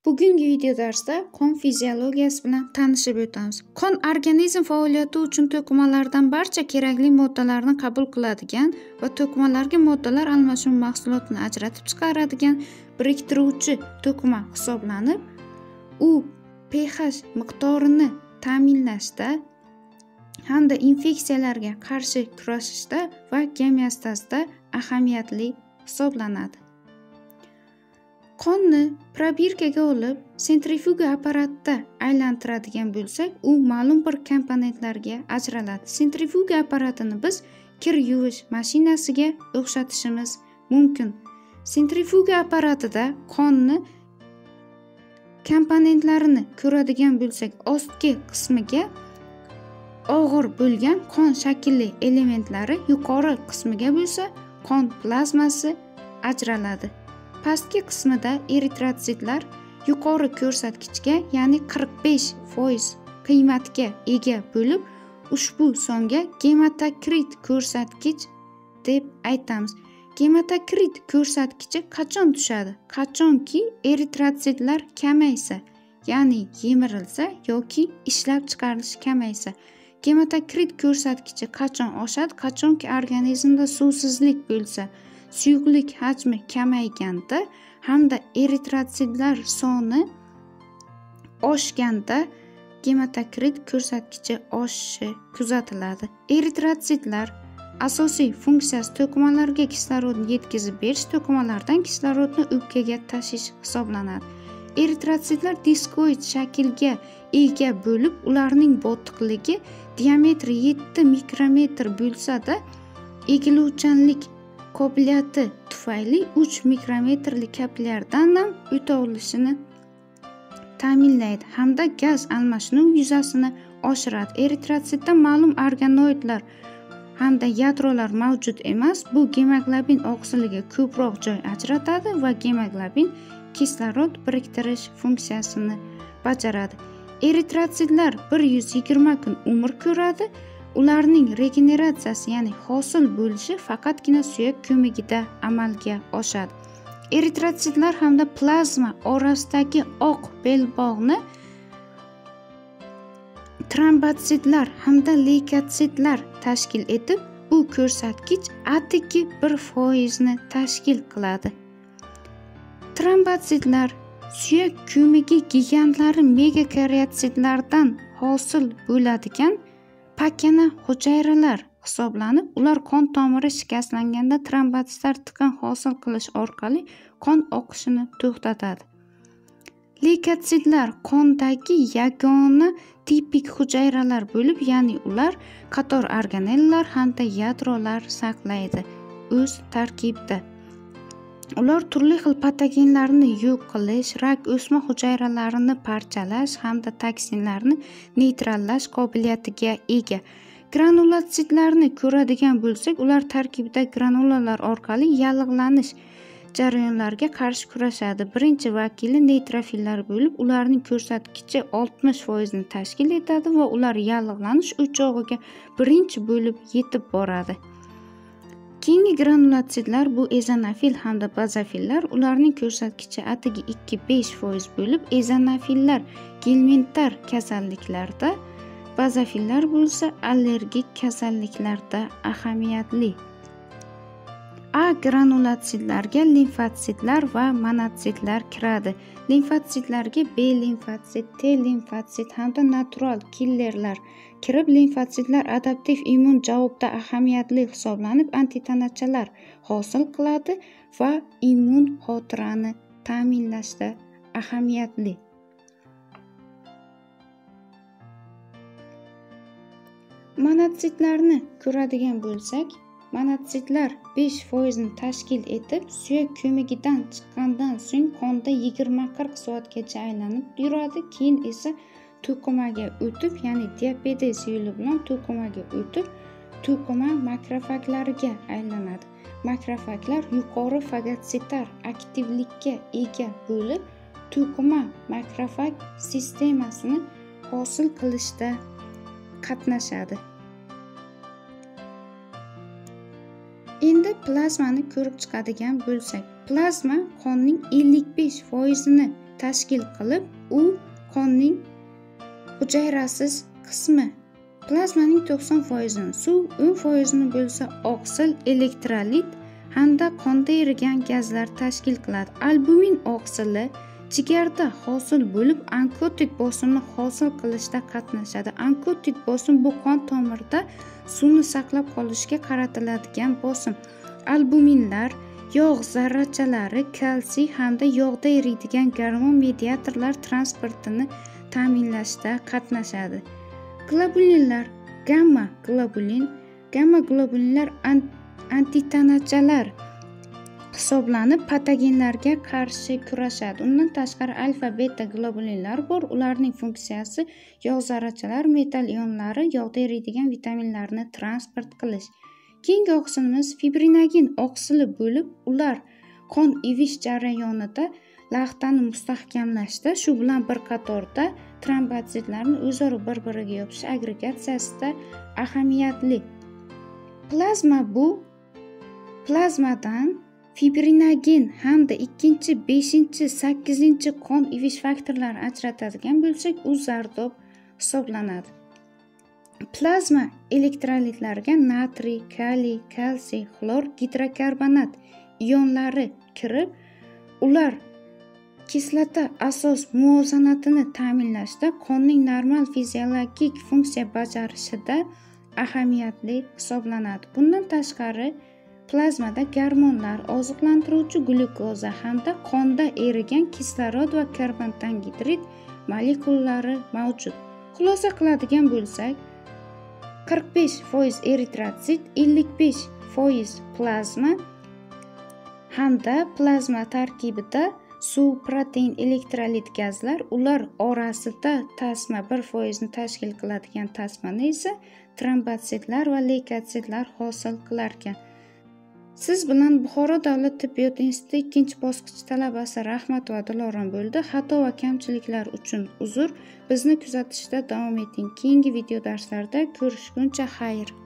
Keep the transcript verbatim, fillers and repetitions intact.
Bugungi video darsda qon fiziologiyasi bilan tanishib o'tamiz. Qon organizm faoliyati uchun to'qimalardan barcha kerakli moddalarni qabul qiladigan va to'qimalarga moddalar almashuv mahsulotini ajratib chiqaradigan biriktiruvchi to'qima hisoblanib, u pH miqdorini ta'minlashda hamda infeksiyalarga qarshi kurashishda va gomeostazda ahamiyatli hisoblanadi. Qonni probirkaga olib, sentrifuga apparatida aylantiradigan bo'lsak, u ma'lum bir komponentlarga ajraladi. Sentrifuga apparatini biz kir yuvish mashinasiga o'xshatishimiz mumkin. Sentrifuga apparatida qonni komponentlarini ko'radigan bo'lsak, ostki qismiga og'ir bo'lgan qon shakilli elementlari, yuqori qismiga bo'lsa qon plazmasi ajraladi. Pastki qismida eritrotsitlar yuqori ko'rsatkichga, ya'ni qirq besh foiz qiymatga ega bo'lib, ushbu songa gematokrit ko'rsatkich deb aytamiz. Gematokrit ko'rsatkichi qachon tushadi? Qachonki eritrotsitlar kamaysa, ya'ni yemirilsa yoki ishlab chiqarilishi kamaysa. Gematokrit ko'rsatkichi qachon oshadi? Qachonki organizmda suvsizlik bo'lsa, suyuqlik hajmi kamayganda hamda eritrotsitlar soni oshganda gematokrit ko'rsatkichi oshishi kuzatiladi. Eritrotsitlar asosiy funksiyasi to'qimalarga kislorodni yetkazib berish, to'qimalardan kislorodni o'pkaga tashish hisoblanadi. Eritrotsitlar diskoid shaklga ega bo'lib, ularning botiqligi diametri yetti mikrometr bo'lsa-da, egiluvchanlik qobiliyati tufayli uch mikrometrli kapillyardan ham o'ta olishini ta'minlaydi hamda gaz almashinuv yuzasini oshiradi. Eritrotsitda ma'lum organoidlar hamda yadrolar mavjud emas. Bu gemoglobin oqsiliga ko'proq joy ajratadi va gemoglobin kislorod biriktirish funksiyasini bajaradi. Eritrotsitlar bir yuz yigirma kun umr ko'radi. Ularning regeneratsiyasi, ya'ni hosil bo'lishi faqatgina suyak ko'magida amalga oshadi. Eritrotsitlar hamda plazma orasidagi oq belbog'ni trombotsitlar hamda leykotsitlar tashkil etib, bu ko'rsatkich atigi bir foiz ni tashkil qiladi. Trombotsitlar suyak ko'magi gigantlari megakaryotsitlardan hosil bo'ladigan pakana hujayralar hisoblanib, ular qon tomiri shikastlanganda trombotsitlar tiqin hosil qilish orqali qon oqishini to'xtatadi. Leykotsitlar qondagi yagona tipik hujayralar bo'lib, ya'ni ular qator organellalar hamda yadrolar saqlaydi o'z tarkibida. Ular turli xil patogenlarni yo'q qilish, rak o'sma hujayralarini parchalash hamda toksinlarni neytrallash qobiliyatiga ega. Granulyotsitlarni ko'radigan bo'lsak, ular tarkibida granulalar orqali yallig'lanish jarayonlariga qarshi kurashadi. Birinchi vakili neytrofillar bo'lib, ularning ko'rsatkichi oltmish foiz ni tashkil etadi va ular yallig'lanish o'chog'iga birinchi bo'lib yetib boradi. Keyingi granulyotsitlar bu ezinofil hamda bazofillar, ularning ko'rsatkichi atigi ikki besh foiz bo'lib, ezinofillar gelmentar kasalliklarda, bazofillar bo'lsa allergik kasalliklarda ahamiyatli. A granulyotsitlarga limfotsitlar va monotsitlar kiradi. Limfotsitlarga B limfotsit, T limfotsit hamda natural killerlar kirib, limfotsitlar adaptiv immun javobda ahamiyatli hisoblanib, antitanachalar hosil qiladi va immun xotirani ta'minlashda ahamiyatli. Monotsitlarni ko'radigan bo'lsak, monotsitlar besh foiz ni tashkil etib, suyak ko'magidan chiqqandan so'ng qonda yigirma qirq soatgacha aylanib yuradi, keyin esa to'qimaga o'tib, ya'ni diapetes yo'li bilan to'qimaga o'tib, to'qima makrofaglariga aylanadi. Makrofaglar yuqori fagotsitar aktivlikka ega bo'lib, to'qima makrofag sistemasini hosil qilishda qatnashadi. Endi plazmani ko'rib chiqadigan bo'lsak, plazma qonning ellik besh foiz ni tashkil qilib, u qonning hujayrasiz qismi. Plazmaning to'qson foizini suv, o'n foizini bo'lsa oqsil, elektrolit hamda qonda erigan gazlar tashkil qiladi. Albumin oqsili jigarda hosil bo'lib, onkotik bosimni hosil qilishda qatnashadi. Onkotik bosim bu qon tomirida suvni saqlab qolishga qaratiladigan bosim. Albuminlar yog' zarrachalari, kalsiy hamda yog'da eriydigan gormon mediatorlar transportini ta'minlashda qatnashadi. Globulinlar, gamma globulin, gamma globulinlar antitanachalar hisoblanib, patogenlarga qarshi kurashadi. Undan tashqari alfa beta globulinlar bor. Ularning funksiyasi yog' zarrachalar, metall ionlari, yog'da eriydigan vitaminlarni transport qilish. Keyingi oqsilimiz fibrinogin oqsili bo'lib, ular qon evish jarayonida laxtani mustahkamlashda, shu bilan bir qatorda trombotsitlarni o'zaro bir-biriga yopish agregatsiyasida ahamiyatli. Plazma bu plazmadan fibrinogin hamda ikkinchi, beshinchi, sakkizinchi qon evish faktorlarini ajratadigan bo'lsak, u zardob hisoblanadi. Plazma elektrolitlariga natriy, kaliy, kalsiy, xlor, gidrokarbonat ionlari kirib, ular kislota asos muvozanatini ta'minlashda, qonning normal fiziologik funksiya bajarishida ahamiyatli hisoblanadi. Bundan tashqari, plazmada gormonlar, oziqlantiruvchi glyukoza hamda qonda erigan kislorod va karbonangidrid molekulalari mavjud. Xulosa qiladigan bo'lsak, qirq besh foiz eritrotsit, ellik besh foiz plazma hamda plazma tarkibida suv, protein, elektrolit gazlar, ular orasida tasma bir foizni tashkil qiladigan tasmani esa trombotsitlar va leykotsitlar hosil qilar ekan. Siz bilan Buxoro davlat tibbiyot instituti ikkinchi bosqich talabasi Rahmatova Dilorom bo'ldi. Xato va kamchiliklar uchun uzr. Bizni kuzatishda davom eting. Keyingi video darslarda ko'rishguncha xayr.